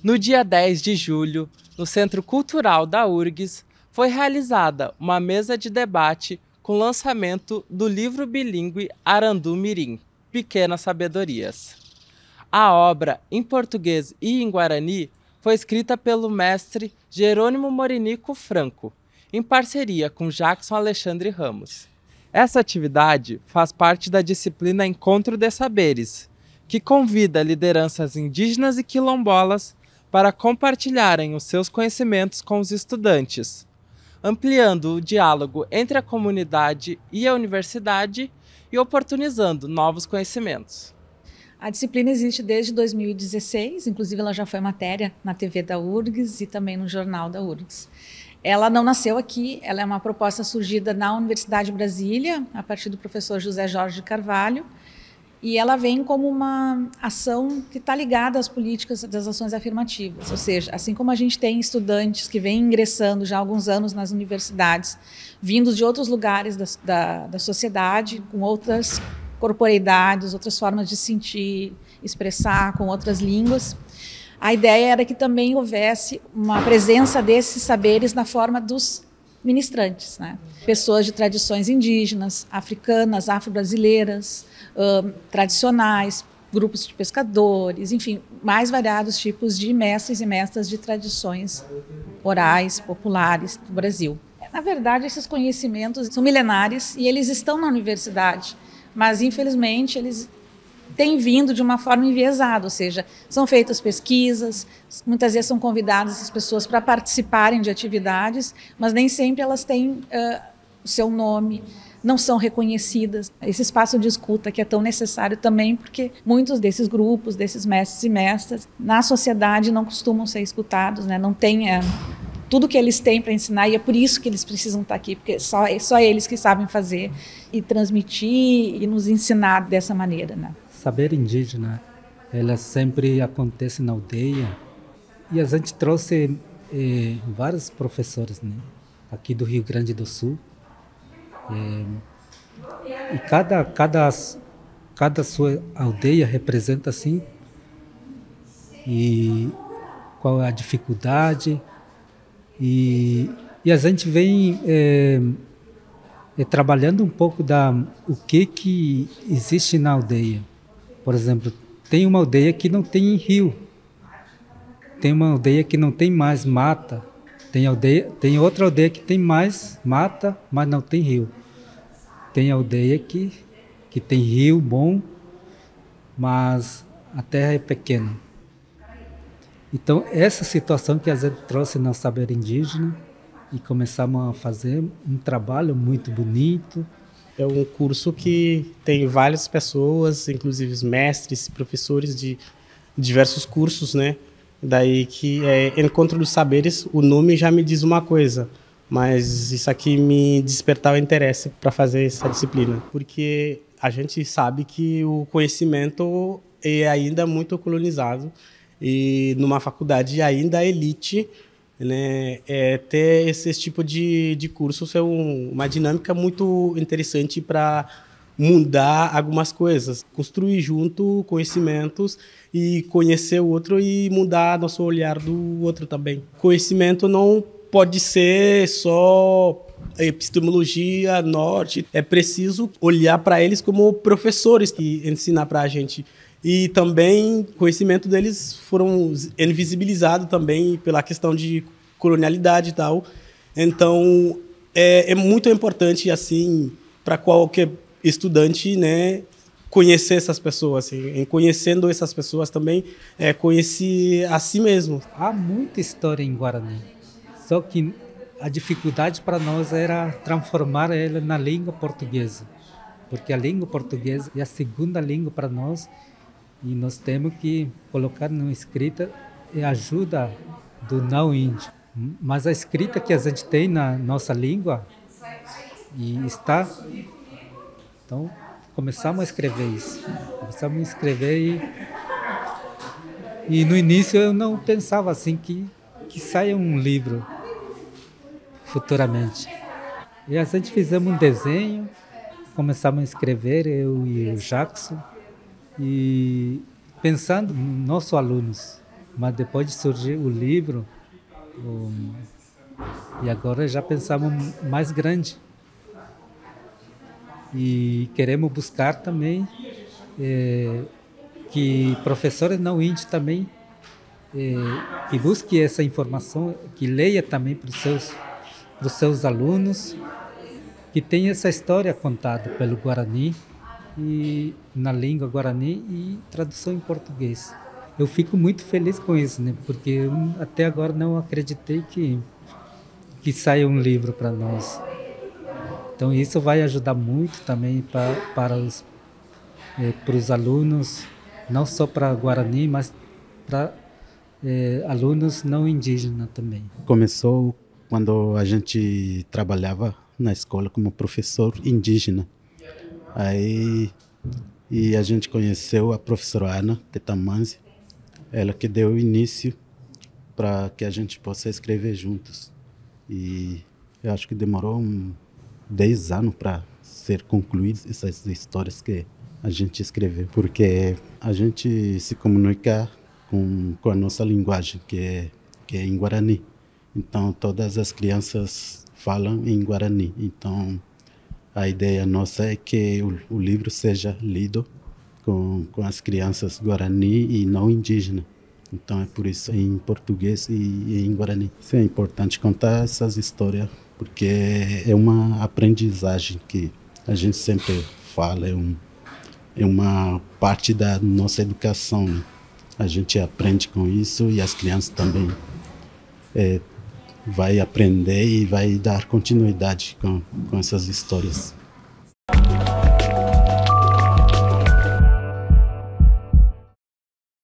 No dia 10 de julho, no Centro Cultural da URGS, foi realizada uma mesa de debate com o lançamento do livro bilíngue Arandu Mirim, Pequenas Sabedorias. A obra, em português e em guarani, foi escrita pelo mestre Jerônimo Morinico Franco, em parceria com Jackson Alexandre Ramos. Essa atividade faz parte da disciplina Encontro de Saberes, que convida lideranças indígenas e quilombolas para compartilharem os seus conhecimentos com os estudantes, ampliando o diálogo entre a comunidade e a universidade e oportunizando novos conhecimentos. A disciplina existe desde 2016, inclusive ela já foi matéria na TV da URGS e também no jornal da URGS. Ela não nasceu aqui, ela é uma proposta surgida na Universidade de Brasília, a partir do professor José Jorge de Carvalho, e ela vem como uma ação que está ligada às políticas das ações afirmativas, ou seja, assim como a gente tem estudantes que vêm ingressando já há alguns anos nas universidades, vindos de outros lugares da sociedade, com outras corporeidades, outras formas de sentir, expressar, com outras línguas. A ideia era que também houvesse uma presença desses saberes na forma dos ministrantes, né? Pessoas de tradições indígenas, africanas, afro-brasileiras, tradicionais, grupos de pescadores, enfim, mais variados tipos de mestres e mestras de tradições orais, populares do Brasil. Na verdade, esses conhecimentos são milenares e eles estão na universidade, mas infelizmente eles têm vindo de uma forma enviesada, ou seja, são feitas pesquisas, muitas vezes são convidadas as pessoas para participarem de atividades, mas nem sempre elas têm o seu nome, não são reconhecidas. Esse espaço de escuta que é tão necessário também, porque muitos desses grupos, desses mestres e mestras, na sociedade não costumam ser escutados, né? Não tem tudo que eles têm para ensinar, e é por isso que eles precisam estar aqui, porque só eles que sabem fazer e transmitir e nos ensinar dessa maneira, né? Saber indígena, ela sempre acontece na aldeia, e a gente trouxe vários professores, né, aqui do Rio Grande do Sul, e cada sua aldeia representa assim, e qual é a dificuldade, e a gente vem trabalhando um pouco o que existe na aldeia. Por exemplo, tem uma aldeia que não tem rio, tem uma aldeia que não tem mais mata, tem outra aldeia que tem mais mata, mas não tem rio. Tem aldeia que tem rio bom, mas a terra é pequena. Então, essa situação que a gente trouxe no Saber Indígena, e começamos a fazer um trabalho muito bonito. É um curso que tem várias pessoas, inclusive os mestres, professores de diversos cursos, né? Daí que é Encontro dos Saberes, o nome já me diz uma coisa, mas isso aqui me despertou o interesse para fazer essa disciplina, porque a gente sabe que o conhecimento é ainda muito colonizado e numa faculdade ainda elite, né, ter esse tipo de cursos é uma dinâmica muito interessante para mudar algumas coisas, construir junto conhecimentos e conhecer o outro e mudar nosso olhar do outro também. Conhecimento não pode ser só epistemologia, norte, é preciso olhar para eles como professores que ensinam para a gente. E também o conhecimento deles foram invisibilizados também pela questão de colonialidade e tal. Então, é muito importante, assim, para qualquer estudante, né, conhecer essas pessoas. Assim, em conhecendo essas pessoas também, conhecer a si mesmo. Há muita história em Guarani, só que a dificuldade para nós era transformar ela na língua portuguesa, porque a língua portuguesa é a segunda língua para nós, e nós temos que colocar na escrita a ajuda do não índio. Mas a escrita que a gente tem na nossa língua e está... Então, começamos a escrever isso. Começamos a escrever e no início eu não pensava assim que saia um livro futuramente. E a gente fizemos um desenho, começamos a escrever, eu e o Jackson, e pensando nos nossos alunos, Mas depois de surgir o livro, e agora já pensamos mais grande. E queremos buscar também que professores não índios também que busquem essa informação, que leia também para os seus alunos, que tenha essa história contada pelo Guarani, e na língua Guarani e tradução em português. Eu fico muito feliz com isso, né? Porque eu até agora não acreditei que saia um livro para nós. Então isso vai ajudar muito também para os alunos, não só para Guarani, mas para alunos não indígenas também. Começou quando a gente trabalhava na escola como professor indígena. E a gente conheceu a professora Ana Tetamanzi, ela que deu início para que a gente possa escrever juntos. E eu acho que demorou 10 anos para ser concluídas essas histórias que a gente escreveu, porque a gente se comunica com a nossa linguagem, que é em Guarani. Então, todas as crianças falam em Guarani. Então, a ideia nossa é que o livro seja lido com as crianças Guarani e não indígena. Então, é por isso em português e em Guarani. Isso é importante contar essas histórias, porque é uma aprendizagem que a gente sempre fala, é uma parte da nossa educação, né? A gente aprende com isso e as crianças também vai aprender e vai dar continuidade com essas histórias.